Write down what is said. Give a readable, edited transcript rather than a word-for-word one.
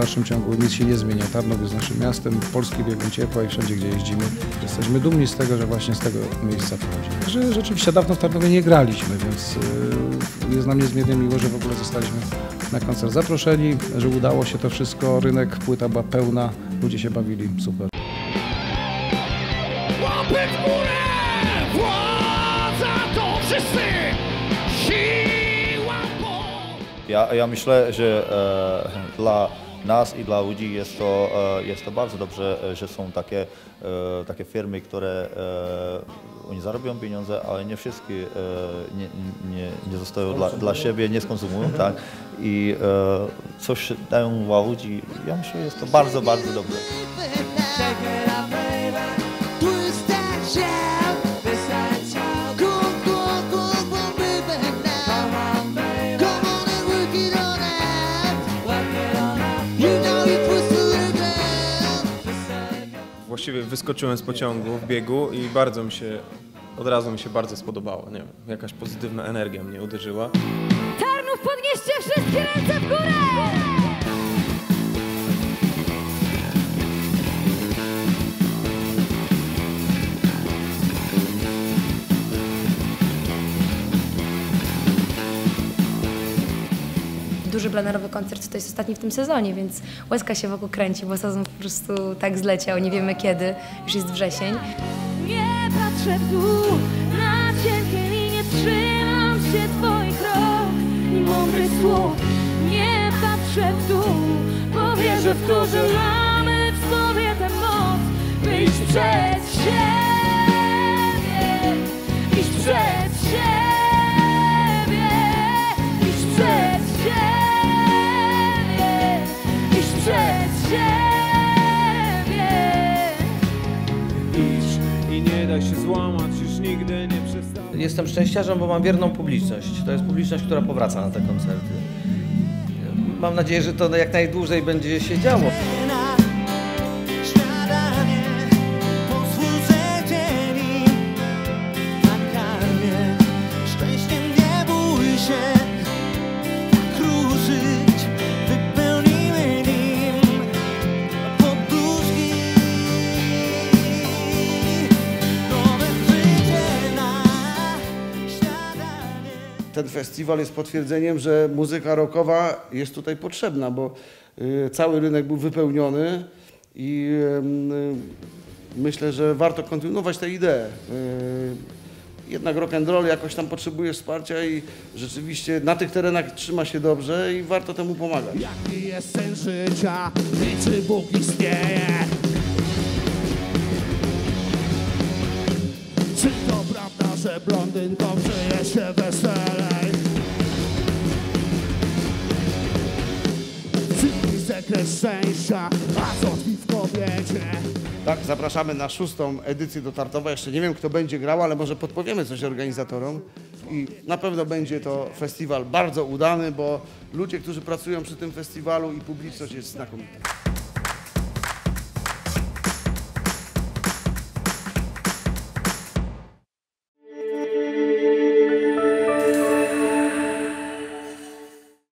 dalszym ciągu nic się nie zmienia. Tarnów jest naszym miastem, polski biegun ciepła i wszędzie, gdzie jeździmy. Jesteśmy dumni z tego, że właśnie z tego miejsca pochodzimy. Że rzeczywiście dawno w Tarnowie nie graliśmy, więc jest nam niezmiernie miło, że w ogóle zostaliśmy na koncert zaproszeni, że udało się to wszystko, rynek, płyta była pełna, ludzie się bawili, super. Łapy w górę! Władza to wszyscy! Siła po... Ja myślę, że dla nas i dla ludzi jest to bardzo dobrze, że są takie firmy, które oni zarobią pieniądze, ale nie wszystkie nie zostają dla siebie, nie skonsumują, tak? I coś dają dla ludzi. Ja myślę, że jest to bardzo, bardzo dobrze. Właściwie wyskoczyłem z pociągu w biegu i od razu mi się bardzo spodobało. Nie wiem, jakaś pozytywna energia mnie uderzyła. Tarnów, podnieście wszystkie ręce w górę! Duży plenerowy koncert to jest ostatni w tym sezonie, więc łezka się wokół kręci, bo sezon po prostu tak zleciał, nie wiemy kiedy, już jest wrzesień. Nie patrzę w dół, na cienkie linie trzymam się twoich rąk i mądrych słów. Nie patrzę w dół, bo wierzę w to, że mamy w sobie tę moc, by iść przed siebie, iść przed siebie, iść przed siebie. Przed siebie. Idź i nie daj się złamać, już nigdy nie przestawaj. Jestem szczęściarzem, bo mam wierną publiczność. To jest publiczność, która powraca na te koncerty. Mam nadzieję, że to jak najdłużej będzie się działo. Ten festiwal jest potwierdzeniem, że muzyka rockowa jest tutaj potrzebna, bo cały rynek był wypełniony i myślę, że warto kontynuować tę ideę. Jednak rock and roll jakoś tam potrzebuje wsparcia i rzeczywiście na tych terenach trzyma się dobrze i warto temu pomagać. Jaki jest sens życia i czy Bóg istnieje? Czy to prawda, że blondynkom żyje się weselej? Czy sekret szczęścia, a co tkwi w kobiecie? Tak, zapraszamy na 6. edycję do Tarnowa. Jeszcze nie wiem, kto będzie grał, ale może podpowiemy coś organizatorom. I na pewno będzie to festiwal bardzo udany, bo ludzie, którzy pracują przy tym festiwalu i publiczność jest znakomita.